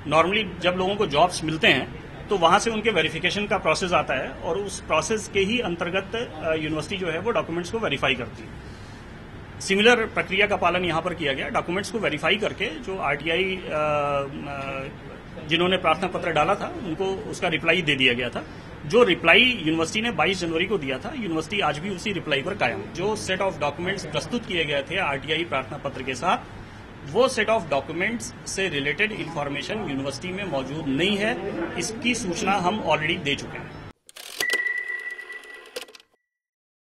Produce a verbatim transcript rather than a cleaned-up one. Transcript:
Normally जब लोगों को जॉब्स मिलते हैं तो वहां से उनके वेरिफिकेशन का प्रोसेस आता है और उस प्रोसेस के ही अंतर्गत यूनिवर्सिटी जो है वो डॉक्यूमेंट्स को वेरीफाई करती है। सिमिलर प्रक्रिया का पालन यहां पर किया गया। डॉक्यूमेंट्स को वेरीफाई करके जो आरटीआई जिन्होंने प्रार्थना पत्र डाला था उनको उसका रिप्लाई दे दिया गया था। जो रिप्लाई यूनिवर्सिटी ने बाईस जनवरी को दिया था, यूनिवर्सिटी आज भी उसी रिप्लाई पर कायम। जो सेट ऑफ डॉक्यूमेंट्स प्रस्तुत किए गए थे आरटीआई प्रार्थना पत्र के साथ, वो सेट ऑफ डॉक्यूमेंट्स से रिलेटेड इंफॉर्मेशन यूनिवर्सिटी में मौजूद नहीं है। इसकी सूचना हम ऑलरेडी दे चुके हैं।